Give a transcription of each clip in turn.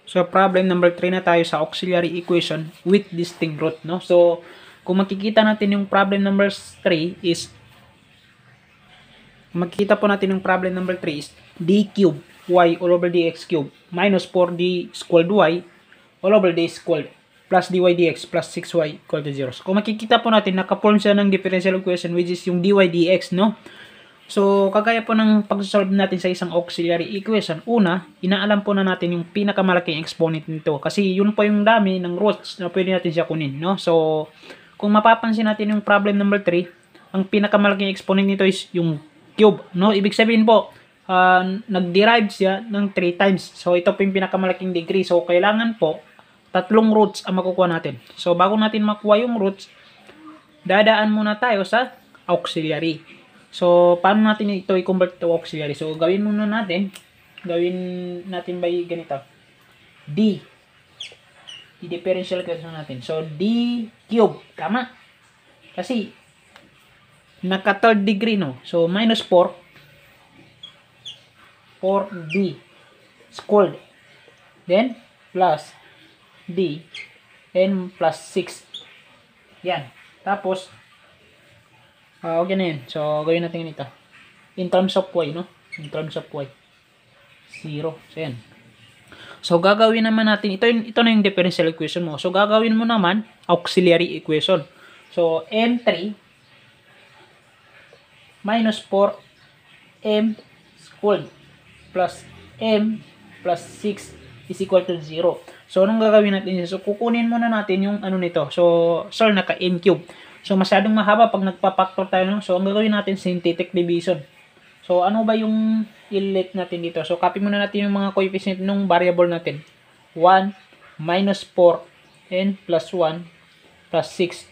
So, problem number 3 na tayo sa auxiliary equation with distinct root, no? So, kung makikita natin yung problem number 3 is, makikita po natin yung problem number 3 is d cube y all over dx cube minus 4d squared y all over d squared plus dy dx plus 6y equal to 0. So, kung makikita po natin, nakaform siya ng differential equation which is yung dy dx, no? So, kagaya po ng pag-solve natin sa isang auxiliary equation, una, inaalam po na natin yung pinakamalaking exponent nito. Kasi yun po yung dami ng roots na pwede natin siya kunin, no? So, kung mapapansin natin yung problem number 3, ang pinakamalaking exponent nito is yung cube, no? Ibig sabihin po, nag-derive siya ng 3 times. So, ito po yung pinakamalaking degree. So, kailangan po, 3 roots ang makukuha natin. So, bago natin makuha yung roots, dadaan muna tayo sa auxiliary. So, paano natin ito i-convert to auxiliary? So, gawin natin by ganito. I-differential equation natin. So, d cube. Tama? Kasi, naka third degree, no? So, minus 4d squared. Then, plus d and plus 6. Yan. Tapos, okay na yun. So, gawin natin ito. In terms of y, no? In terms of y. 0. So, yan. So, gagawin naman natin, ito na yung differential equation mo. So, gagawin mo naman, auxiliary equation. So, m3 minus 4m squared plus m plus 6 is equal to 0. So, anong gagawin natin? So, kukunin muna natin yung ano nito. So, naka-m cube. So, masyadong mahaba pag nagpa-factor tayo. No? So, ang gagawin natin, synthetic division. So, ano ba yung i-let natin dito? So, copy muna natin yung mga coefficient ng variable natin. 1 minus 4 and plus 1 plus 6.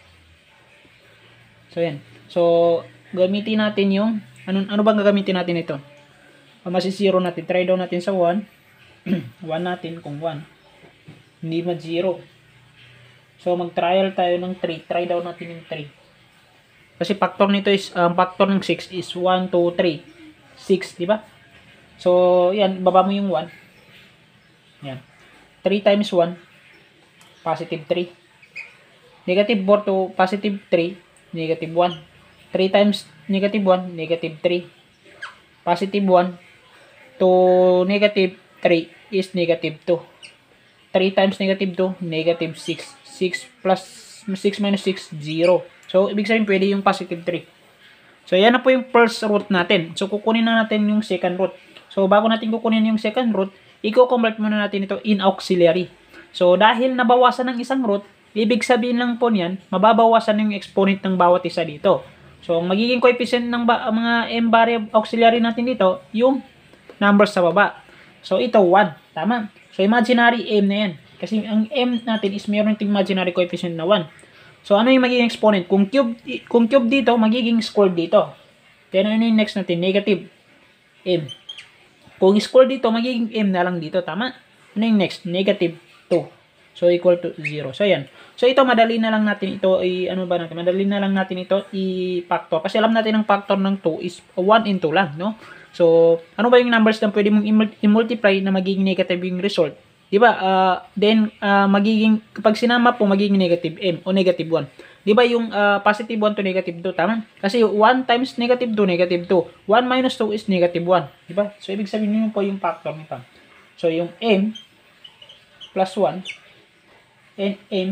So, yan. So, gamitin natin yung, ano bang gagamitin natin ito? Masisiro natin. Try daw natin sa 1. 1 natin kung 1. Hindi ma-0. So, mag-trial tayo ng 3. Try daw natin yung 3. Kasi factor nito is, factor ng 6 is 1, 2, 3. 6, di ba? So, yan. Baba mo yung 1. Yan. 3 times 1, positive 3. Negative 4 to positive 3, negative 1. 3 times negative 1, negative 3. Positive 1 to negative 3 is negative 2. 3 times negative 2, negative 6. 6 plus 6 minus 6, 0. So, ibig sabihin pwede yung positive 3. So, yan na po yung first root natin. So, kukunin na natin yung second root. So, bago natin kukunin yung second root, i-convert muna natin ito in auxiliary. So, dahil nabawasan ng isang root, ibig sabihin lang po niyan, mababawasan yung exponent ng bawat isa dito. So, ang magiging coefficient ng mga m variable auxiliary natin dito, yung numbers sa baba. So, ito 1. Tama? So, imaginary m na yan. Kasi ang m natin is mayroon itong imaginary coefficient na 1. So, ano yung magiging exponent? Kung cube dito, magiging squared dito. Then, ano yung next natin? Negative m. Kung squared dito, magiging m na lang dito. Tama? Ano yung next? Negative 2. So, equal to 0. So, yan. So, ito, madali na lang natin ito madali na lang natin ito i-factor. Kasi alam natin ang factor ng 2 is 1 and 2 lang, no? So, ano ba yung numbers na pwede mong i-multiply na magiging negative yung result? Diba? Then, magiging, kapag sinama po, magiging negative m o negative 1. Diba yung positive 1 to negative 2? Tama? Kasi 1 times negative 2, negative 2. 1 minus 2 is negative 1. Diba? So, ibig sabihin nyo po yung factor nito. So, yung m plus 1 and m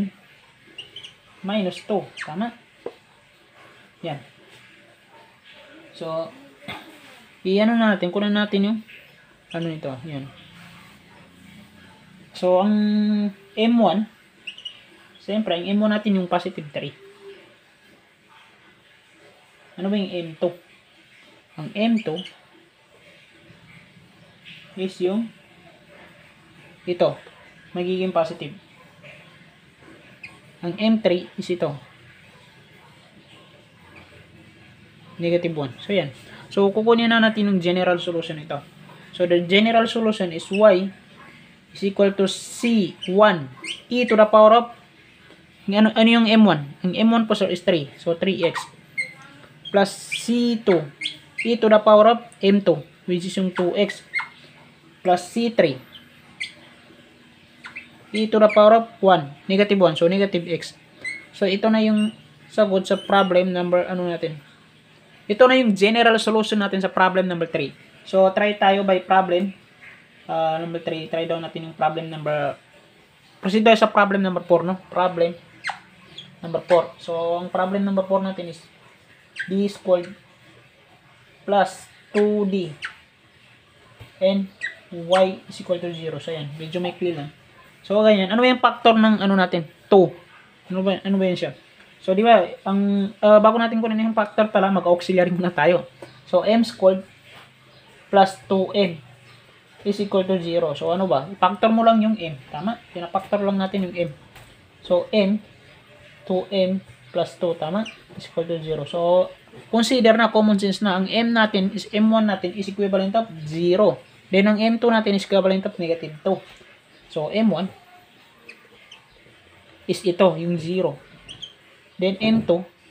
minus 2. Tama? Yan. So, i-ano natin, kunan natin yung ano nito. Yan. So, ang M1, siyempre, ang M1 natin yung positive 3. Ano ba yung M2? Ang M2 is yung ito, magiging positive. Ang M3 is ito. Negative 1. So, yan. So, kukunin na natin yung general solution ito. So, the general solution is y is equal to C1 e to the power of ano yung M1? Ang M1 po sir is 3. So 3x plus C2 e to the power of M2 which is yung 2x plus C3 e to the power of 1, negative 1, so negative x. So ito na yung sagot sa problem number natin. Ito na yung general solution natin sa problem number 3. So try tayo by problem number 3. Try daw natin yung problem number, proceed tayo sa problem number 4, no? Problem number 4. So ang problem number 4 natin is d squared plus 2d and y is equal to 0. So yan, medyo may clear lang. So ganyan, ano ba yung factor ng natin? 2. Ano ba yan siya? So di ba, ang bago natin kunin yung factor pala, mag-auxiliary muna tayo. So m squared plus 2m is equal to 0. So ano ba? I-factor mo lang yung m, tama? Pinafactor lang natin yung m. So m 2m plus 2, tama? Is equal to 0. So consider na common sense na ang m natin is m1 natin is equivalent of 0. Then ang m2 natin is equivalent of negative 2. So m1 is ito, yung 0. Then m2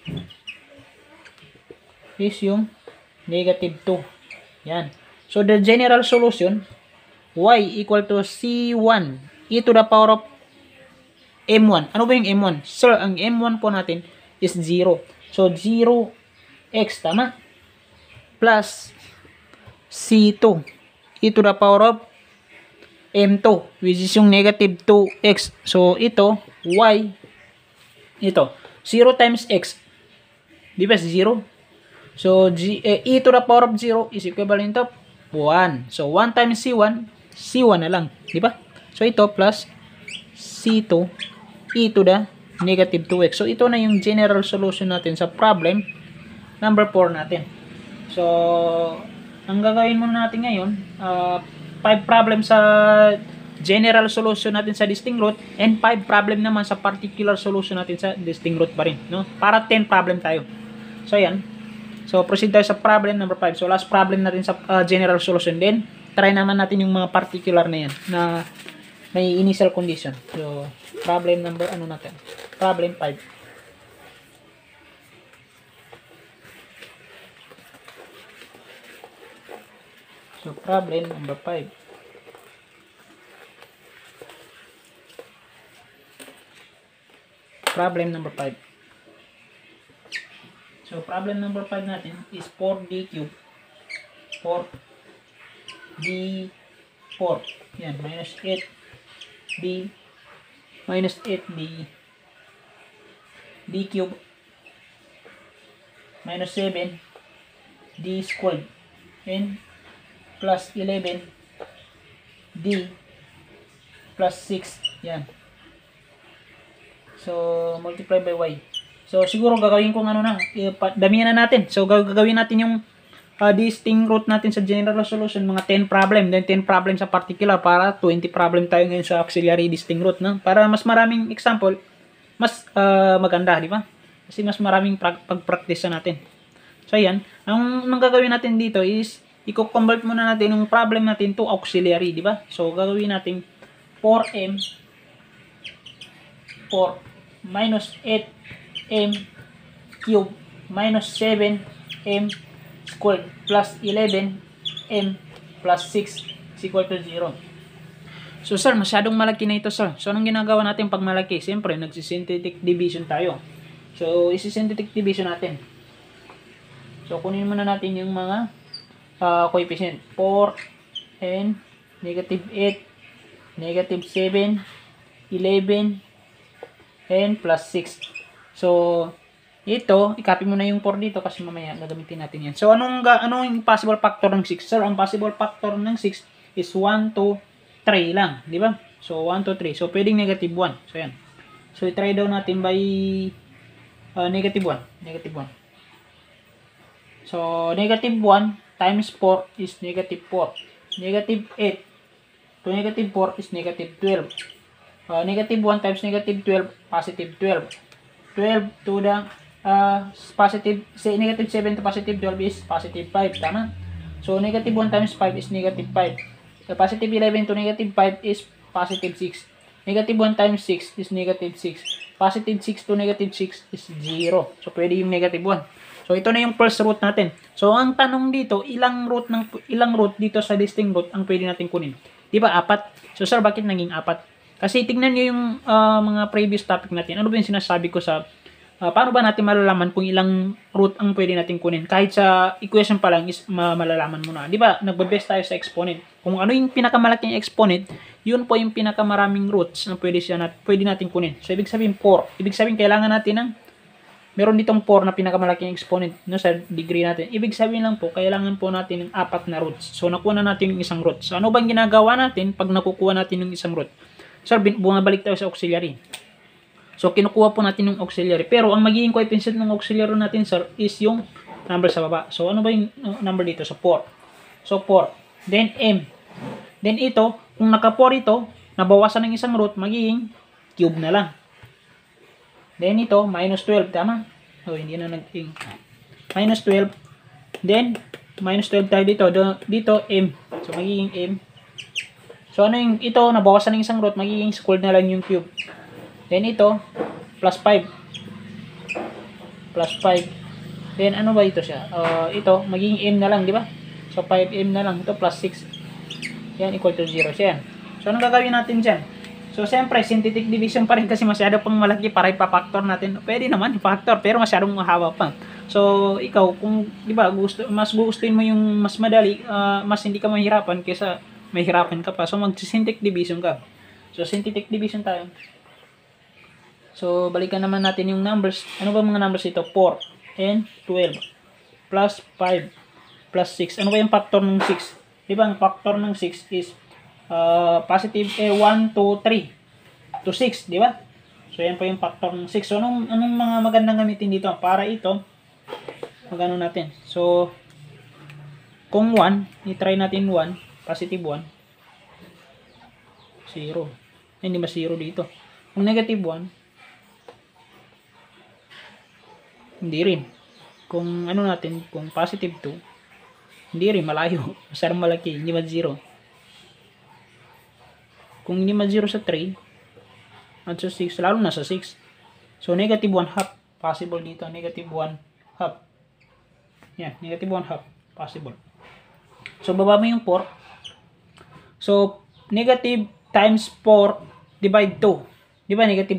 is yung negative 2. Yan. So the general solution, y equal to c1 e to the power of m1. Ano ba yung m1? Sir, ang m1 po natin is 0. So 0x, tama? Plus c2 e to the power of m2, which is yung negative 2x. So ito, y, ito, 0 times x, di ba 0? So e to the power of 0 is equivalent of 1. So 1 times c1, c1 na lang, di ba? So ito plus c2 e to the negative 2x. So ito na yung general solution natin sa problem number 4 natin. So ang gagawin muna natin ngayon, 5 problems sa general solution natin sa distinct root and 5 problem naman sa particular solution natin sa distinct root pa rin, no? Para 10 problem tayo. So yan. So proceed tayo sa problem number 5. So last problem natin sa general solution, then try naman natin yung mga particular na yan na may initial condition. So problem number natin? Problem 5. So problem number 5. Problem number 5. So problem number 5 natin is 4d cube. 4d4. Yan, minus 8d minus 8d d cube minus 7d squared and plus 11d plus 6. Yan. So multiply by y. So siguro gagawin kong damihan na natin. So gagawin natin yung distinct root natin sa general solution, mga 10 problem, then 10 problem sa particular, para 20 problem tayo ngayon sa auxiliary distinct root, no? Para mas maraming example, mas maganda, di ba? Kasi mas maraming pag-practice natin. So yan, ang gagawin natin dito is i-convert muna natin yung problem natin to auxiliary, di ba? So gagawin natin 4m minus 8m cube minus 7m squared plus 11m plus 6 is equal to 0. So sir, masyadong malaki na ito sir. So anong ginagawa natin pag malaki? Siyempre, nagsisynthetic division tayo. So isi-synthetic division natin. So kunin muna natin yung mga coefficient. 4 and negative 8, negative 7, 11, and plus 6. So, ito, i-copy mo na yung 4 dito kasi mamaya gagamitin natin yan. So, anong possible factor ng 6? Sir, ang possible factor ng 6 is 1, 2, 3 lang. Di ba? So, 1, 2, 3. So, pwedeng negative 1. So, yan. So, i-try daw natin by negative 1. Negative 1. So, negative 1 times 4 is negative 4. Negative 8 to negative 4 is negative 12. Negative 1 times negative 12, positive 12. 12 to the negative 7 to positive 12 is positive 5, tama? So, negative 1 times 5 is negative 5. So, positive 11 to negative 5 is positive 6. Negative 1 times 6 is negative 6. Positive 6 to negative 6 is 0. So, pwede yung negative 1. So, ito na yung first root natin. So, ang tanong dito, ilang root dito sa distinct root ang pwede natin kunin? Di ba, 4? So, sir, bakit naging 4? Kasi tignan nyo yung mga previous topic natin. Ano ba yung sinasabi ko sa paano ba natin malalaman kung ilang root ang pwede natin kunin? Kahit sa equation pa lang is malalaman mo na. Di ba? Nagbe-base tayo sa exponent. Kung ano yung pinakamalaking exponent, yun po yung pinakamaraming roots na pwede natin kunin. So, ibig sabihin 4. Ibig sabihin, kailangan natin ng meron ditong 4 na pinakamalaking exponent no, sa degree natin. Ibig sabihin lang po, kailangan po natin ng 4 na roots. So, nakuha na natin yung isang root. So, ano bang ginagawa natin pag nakukuha natin yung isang root? Sir, bumabalik tayo sa auxiliary. So, kinukuha po natin yung auxiliary. Pero, ang magiging coefficient ng auxiliary natin, sir, is yung number sa baba. So, ano ba yung number dito? So, 4. So, 4. Then, M. Then, ito, kung naka-4 ito, nabawasan ng isang root, magiging cube na lang. Then, ito, minus 12. Tama? So, hindi na nag-ing. Minus 12. Then, minus 12 tayo dito. Dito, M. So, magiging M. So, ano yung ito, nabawasan ng isang root, magiging squared na lang yung cube. Then, ito, plus 5. Plus 5. Then, ano ba ito siya? Ito, magiging M na lang, di ba? So, 5M na lang. Ito, plus 6. Yan, equal to 0 siya. So, anong gagawin natin dyan? So, siyempre, synthetic division pa rin kasi masyado pang malaki para ipapactor natin. Pwede naman ipactor, pero masyadong mahaba pa. So, ikaw, kung, di ba, mas gustuin mo yung mas madali, mas hindi ka mahirapan kaysa mahirapan ka pa. So, mag-synthetic division ka. So, synthetic division tayo. So, balikan naman natin yung numbers. Ano ba mga numbers ito? 4 and 12 plus 5 plus 6. Ano ba yung factor ng 6? Di ba, ang factor ng 6 is positive 1, 2, 3 to 6, di ba? So, yan po yung factor ng 6. So, anong mga magandang gamitin dito? Para ito, magano natin. So, kung 1, i-try natin 1, positive 1, 0. Hindi ba 0 dito? Kung negative 1, hindi rin. Kung ano natin, kung positive 2, hindi rin, malayo. Masyadong malaki, hindi man 0. Kung hindi man 0 sa 3, at sa 6, lalo na sa 6. So, negative 1 half, possible dito. Negative 1 half. Yan, negative 1 half, possible. So, baba mo yung 4. So, negative times 4 divide 2. Di ba, negative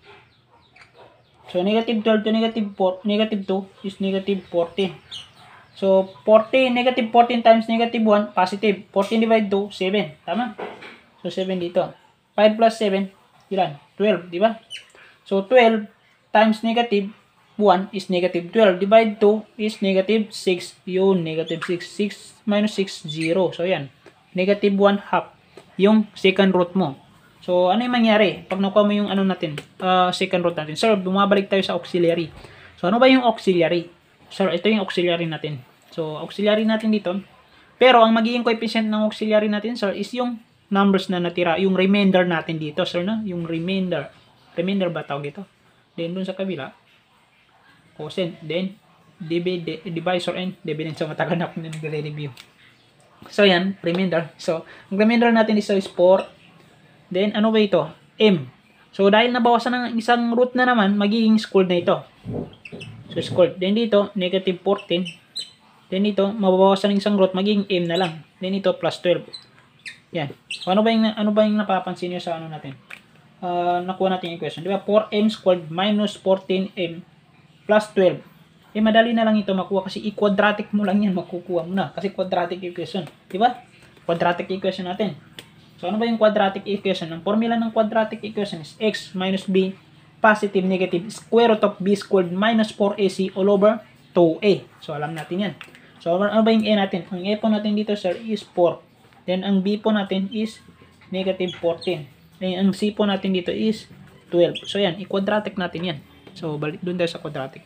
2? So, negative 12 to negative 4, negative 2 is negative 14. So, 14, negative 14 times negative 1, positive. 14 divide 2, 7. Tama? So, 7 dito. 5 plus 7, ilan? 12, di ba? So, 12 times negative 1 is negative 12. Divide 2 is negative 6. Yun, negative 6. 6 minus 6, 0. So, yan. Negative 1 half. Yung second root mo. So, ano yung mangyari? Pag nakuha mo yung ano natin, second root natin. Sir, bumabalik tayo sa auxiliary. So, ano ba yung auxiliary? Sir, ito yung auxiliary natin. So, auxiliary natin dito. Pero, ang magiging coefficient ng auxiliary natin, sir, is yung numbers na natira. Yung remainder natin dito, sir, na? Yung remainder. Remainder ba tawag ito? Then, dun sa kabila, quotient. Then, divisor and dividend. So, matagal na ako na nag-review. So, yan, remainder. So, ang remainder natin is 4. Then, ano ba ito? M. So, dahil nabawasan ng isang root na naman, magiging squared na ito. So, squared. Then, dito, negative 14. Then, dito, mababawasan ng isang root, magiging M na lang. Then, ito, plus 12. Yan. So, ano ba yung napapansin nyo sa ano natin? Nakuha natin yung equation. Di ba? 4M squared minus 14M plus 12. Eh, madali na lang ito makuha kasi i-quadratic mo lang yan, makukuha mo na. Kasi quadratic equation. Di ba? Quadratic equation natin. So, ano ba yung quadratic equation? Ang formula ng quadratic equation is x minus b positive negative square root of b squared minus 4ac all over 2a. So, alam natin yan. So, ano ba yung a natin? Ang a po natin dito, sir, is 4. Then, ang b po natin is negative 14. Then, ang c po natin dito is 12. So, yan. I-quadratic natin yan. So, balik dun tayo sa quadratic.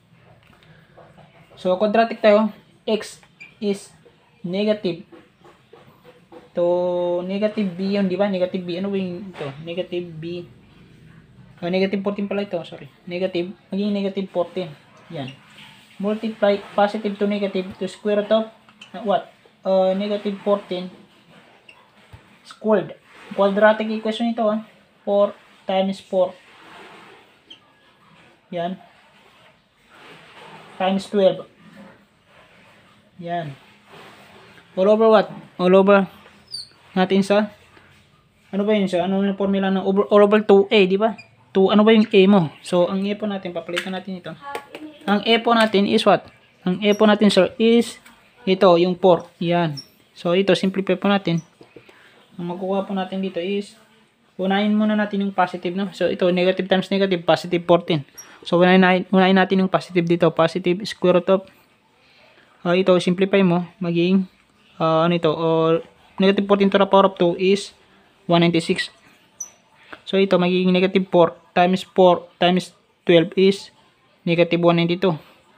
So, quadratic tayo. X is negative to negative b yun, di ba? Negative b. Ano ba yung ito? Negative b. Negative 14 pala ito. Sorry. Negative. Maging negative 14. Yan. Multiply positive to negative to square root of what? Negative 14 squared. Quadratic equation ito. 4 times 4. Yan. Times 12. Yan. All over what? All over natin sa Ano ba yun siya? Ano yung formula ng all over 2a, di ba? 2, ano ba yung a mo? So, ang a po natin, papalitan natin ito. Ang a po natin is what? Ang a po natin, sir, is ito, yung 4. Yan. So, ito, simplify po natin. Ang makukuha po natin dito is, unahin muna natin yung positive, no? So, ito, negative times negative, positive 14. So, unahin natin yung positive dito. Positive square root of, ito, simplify mo, maging, ano ito, negative 14 to the power of 2 is 196. So, ito, magiging negative 4 times 4 times 12 is negative 192.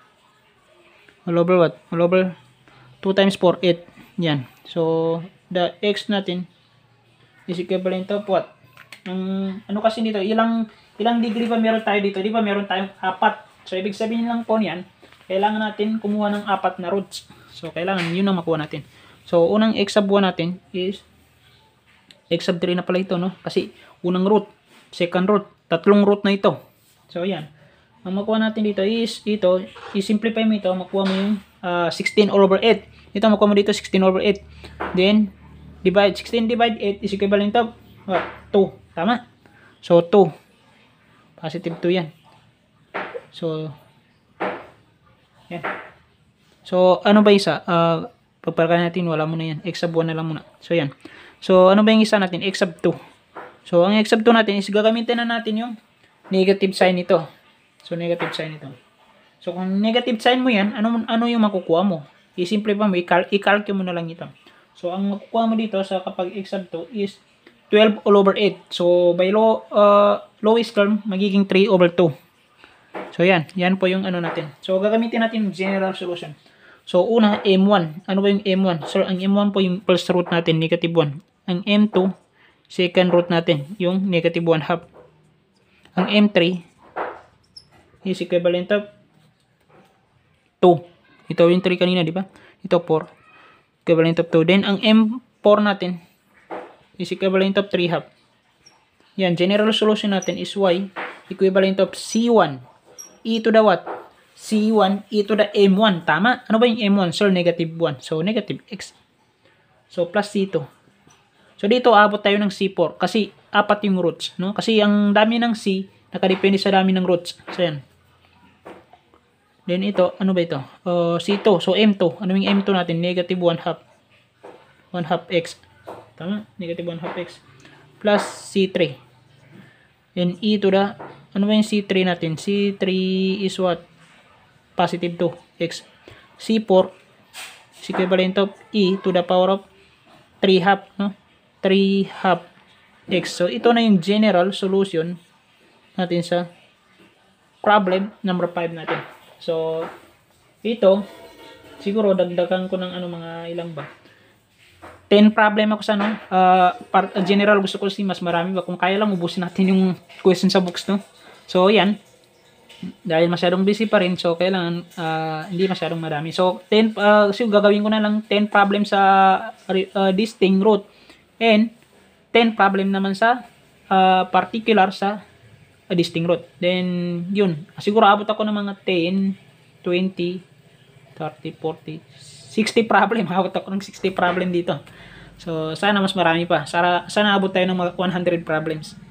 All over what? All over 2 times 4, 8. Yan. So, the x natin is equivalent of what? Ano kasi dito, ilang degree ba meron tayo dito? Di ba meron tayong 4. So, ibig sabihin lang po niyan, kailangan natin kumuha ng 4 na roots. So, kailangan yun ang makuha natin. So, unang x sub 1 natin is x sub 3 na pala ito, no? Kasi unang root, second root, tatlong root na ito. So, ayan. Ang makuha natin dito is ito, i-simplify mo ito, makuha mo yung 16 all over 8. Ito, makuha mo dito 16 over 8. Then, 16 divide 8 is equivalent of what? 2. Tama? So, 2. Positive 2 yan. So, yan. So, ano ba isa? Pagparakan natin, wala muna yan. X sub 1 na lang muna. So, yan. So, ano ba yung isa natin? X sub 2. So, ang x sub 2 natin is gagamitin na natin yung negative sign nito. So, negative sign ito. So, kung negative sign mo yan, ano yung makukuha mo? I-simplify mo, i-calculate mo na lang ito. So, ang makukuha mo dito sa kapag x sub 2 is 12 all over 8. So, by lowest term, magiging 3 over 2. So, yan. Yan po yung ano natin. So, gagamitin natin yung general solution. So, una, M1. Ano ba yung M1? So, ang M1 po yung first root natin, negative 1. Ang M2, second root natin, yung negative 1 half. Ang M3 is equivalent of 2. Ito yung 3 kanina, di ba? Ito 4. Equivalent of 2. Then, ang M4 natin is equivalent of 3 half. Yan, general solution natin is Y equivalent of C1 e to the what? C1 e to the M1. Tama? Ano ba yung M1? Sir, negative 1. So, negative X. So, plus C2. So, dito abot tayo ng C4 kasi 4 yung roots. No? Kasi ang dami ng C, nakadepende sa dami ng roots. So, yan. Then, ito, ano ba ito? C2. So, M2. Ano yung M2 natin? Negative 1 half. 1 half X. Tama? Negative 1 half X. Plus C3. Then, e to the, ano ba yung C3 natin? C3 is what? Positive 2x. C4 is equivalent of e to the power of 3 half, no? 3 half x. So, ito na yung general solution natin sa problem number 5 natin. So, ito, siguro dagdagan ko ng ano mga ilang ba? 10 problem ako sa ano, general gusto ko kasi mas marami ba. Kung kaya lang, ubusin natin yung question sa books, no? So, yan. Dahil masyadong busy pa rin, so kailangan hindi masyadong marami. So, 10, so gagawin ko na lang 10 problem sa distinct root and 10 problem naman sa particular sa distinct root. Then, yun. Siguro abot ako ng mga 10, 20, 30, 40, 60 problem. Abot ako ng 60 problem dito. So, sana mas marami pa. Sana abot tayo ng mga 100 problems.